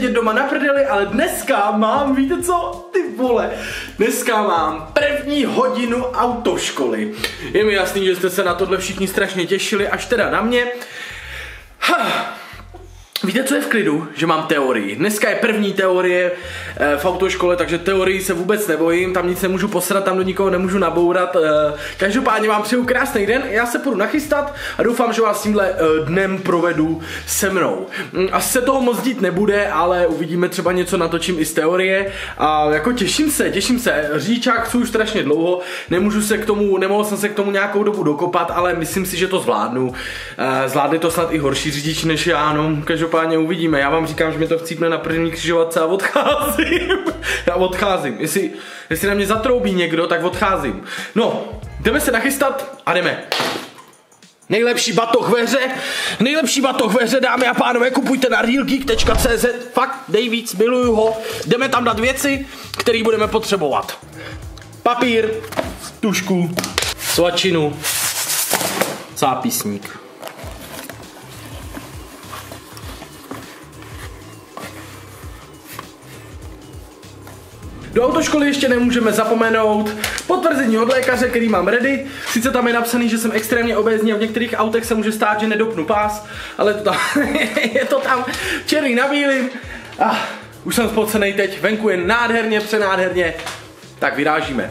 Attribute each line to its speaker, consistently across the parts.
Speaker 1: sedět doma na prdeli, ale dneska mám, víte co, ty vole, dneska mám první hodinu autoškoly. Je mi jasný, že jste se na tohle všichni strašně těšili, až teda na mě. Víte, co je v klidu? Že mám teorii. Dneska je první teorie v autoškole, takže teorii se vůbec nebojím, tam nic nemůžu posrat, tam do nikoho nemůžu nabourat. Každopádně vám přeju krásný den, já se půjdu nachystat a doufám, že vás tímhle dnem provedu se mnou. Asi se toho moc dít nebude, ale uvidíme, třeba něco natočím i z teorie. A jako těším se. Řidičák chci už strašně dlouho, nemohl jsem se k tomu nějakou dobu dokopat, ale myslím si, že to zvládnu. Zvládli to snad i horší řidič než já, no. Každopádně uvidíme. Já vám říkám, že mě to chcípne na první křižovatce a odcházím. Já odcházím. Jestli na mě zatroubí někdo, tak odcházím. No, jdeme se nachystat a jdeme. Nejlepší batoh ve hře, dámy a pánové, kupujte na realgeek.cz. Fakt, dej víc, miluju ho. Jdeme tam dát věci, které budeme potřebovat. Papír, tužku, svačinu, zápisník. Do autoškoly ještě nemůžeme zapomenout potvrzení od lékaře, který mám ready. Sice tam je napsaný, že jsem extrémně obézní a v některých autech se může stát, že nedopnu pás, ale je to tam černý na bílým. Už jsem spocenej teď, venku je nádherně, přenádherně, tak vyrážíme.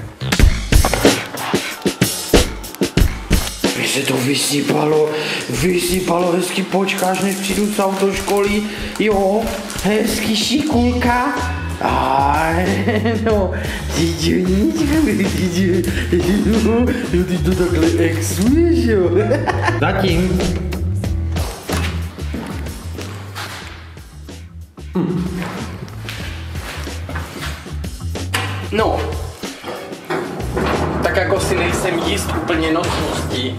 Speaker 2: Mně se to vysypalo, hezky počkáš, než přijdu z autoškoly, jo, hezky šikulka. No, ty to takhle exuješ, jo. Zatím.
Speaker 1: No, tak jako si nejsem jist úplně nocností.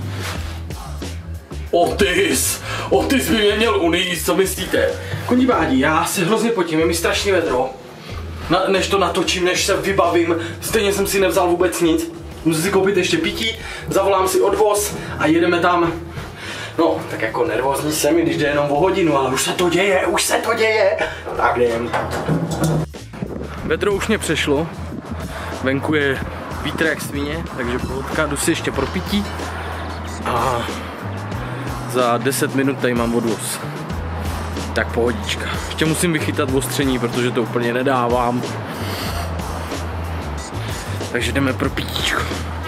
Speaker 1: Otis by mě měl uníst, co myslíte? Koní bádí, já se hrozně potím, je mi strašně vedro. Než to natočím, než se vybavím, stejně jsem si nevzal vůbec nic. Musím si koupit ještě pití, zavolám si odvoz a jedeme tam. No, tak jako nervózní jsem, když jde jenom o hodinu, ale už se to děje. Tak jdem. Vedro už mě přešlo, venku je vítr jak svině, takže pohodka, jdu si ještě pro pití a za 10 minut tady mám odvoz. Tak pohodička. Ještě musím vychytat ostření, protože to úplně nedávám. Takže jdeme pro pitíčko.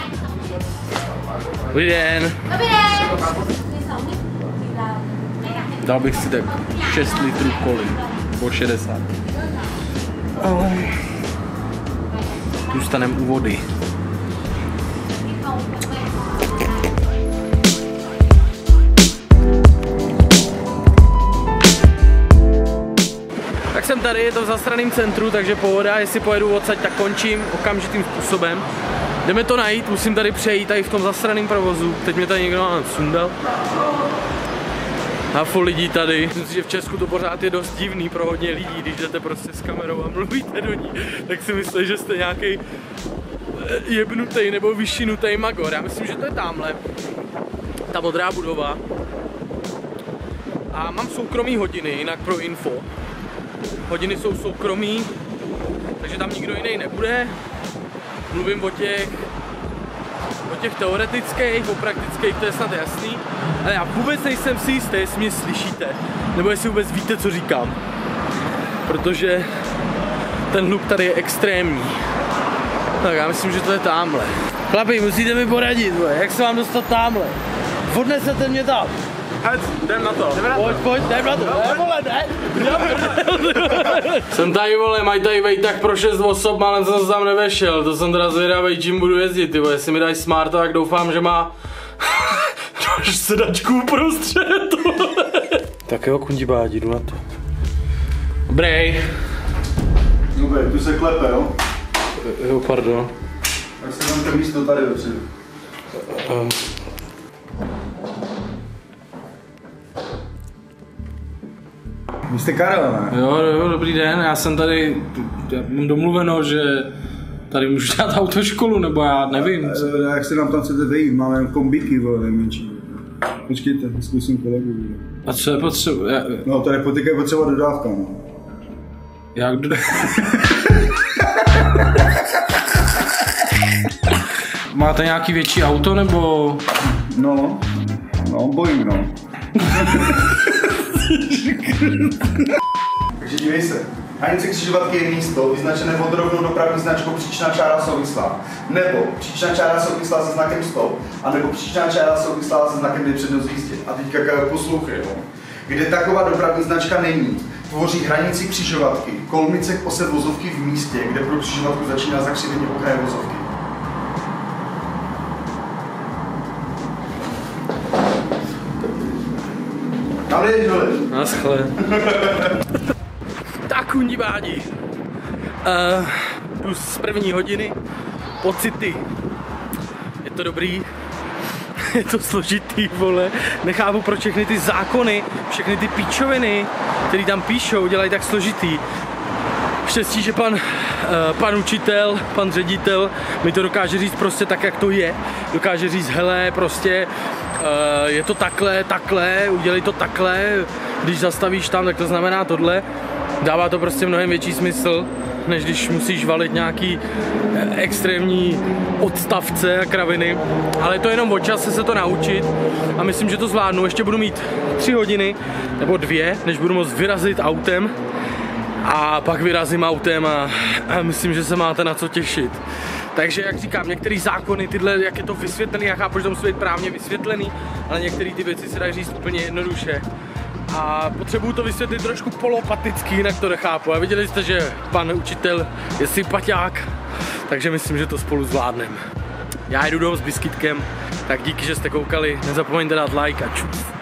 Speaker 1: Dobrý den.
Speaker 3: Dobrý den.
Speaker 1: Dal bych si tak 6 litrů koly. Po 60. Zůstaneme u vody. Tak jsem tady, je to v zastraném centru, takže pohoda, jestli pojedu odsaď, tak končím okamžitým způsobem. Jdeme to najít, musím tady přejít tady v tom zastraném provozu, teď mě tady někdo sundal. A full lidí tady. Myslím si, že v Česku to pořád je dost divný pro hodně lidí, když jdete prostě s kamerou a mluvíte do ní, tak si myslí, že jste nějaký jebnutej nebo vyšinutej magor. Já myslím, že to je tamhle, ta modrá budova. A mám soukromý hodiny, jinak pro info. Hodiny jsou soukromí, takže tam nikdo jiný nebude. Mluvím o těch teoretických, o praktických, to je snad jasný. Ale já vůbec nejsem si jistý, jestli mě slyšíte, nebo jestli vůbec víte, co říkám. Protože ten hluk tady je extrémní. Tak já myslím, že to je tamhle. Chlapi, musíte mi poradit, jak se vám dostat tamhle. Odnesete mě tam.
Speaker 4: Jdem na to.
Speaker 1: Pojď, jdem na to. Ne. Jsem tady, vole, mají tady vejtah pro 6 osob, ale jsem se tam nevešel. To jsem teda zvědavej, čím budu jezdit, ty vole. Jestli mi dají smart, tak doufám, že má sedačku uprostřed. Tak jo, kundi bádí, jdu na to. Dobrý.
Speaker 4: Dobrý, tu se klepe, jo?
Speaker 1: Jo, pardon.
Speaker 4: Tak se tam to místo tady dopředu. Vy jste Karel, ne?
Speaker 1: Jo, dobrý den, já jsem tady, mám domluveno, že tady můžu dát autoškolu, nebo já nevím.
Speaker 4: Jak se nám tam chcete vejít, máme jen kombíky, vole, nejmenší. Počkejte, zkusím kolegu.
Speaker 1: A co je potřeba?
Speaker 4: No, tady je potřeba dodávka, no.
Speaker 3: Jak... Máte nějaký větší auto, nebo...
Speaker 4: No, Boeing, no. Takže dívej se. Hranice křižovatky je místo vyznačené vodorovnou dopravní značkou příčná čára souvislá, nebo příčná čára souvislá se znakem stop, anebo příčná čára souvislá se znakem nepřednost jízdě. A teďka poslouchej, no. Kde taková dopravní značka není, tvoří hranici křižovatky kolmice k ose vozovky v místě, kde pro křižovatku začíná zakřivení okraje vozovky. Tam jdeš dole.
Speaker 1: Naschle. Tak undívání. Jdu z první hodiny. Pocity. Je to dobrý. Je to složitý, vole. Nechápu, proč všechny ty zákony, všechny ty píčoviny, které tam píšou, dělají tak složitý. Štěstí, že pan učitel, pan ředitel mi to dokáže říct prostě tak, jak to je. Dokáže říct, hele, prostě je to takhle, udělej to takhle, když zastavíš tam, tak to znamená tohle. Dává to prostě mnohem větší smysl, než když musíš valit nějaký extrémní odstavce a kraviny. Ale to jenom o čase se to naučit a myslím, že to zvládnu. Ještě budu mít 3 hodiny nebo 2, než budu moct vyrazit autem. A pak vyrazím autem a myslím, že se máte na co těšit. Takže jak říkám, některé zákony, tyhle, jak je to vysvětlený, já chápu, že to musí být právně vysvětlený, ale některé ty věci se dají říct úplně jednoduše. A potřebuju to vysvětlit trošku polopaticky, jinak to nechápu. A viděli jste, že pan učitel je sympatiák, takže myslím, že to spolu zvládneme. Já jdu domů s biskitkem, tak díky, že jste koukali, nezapomeňte dát like a čus.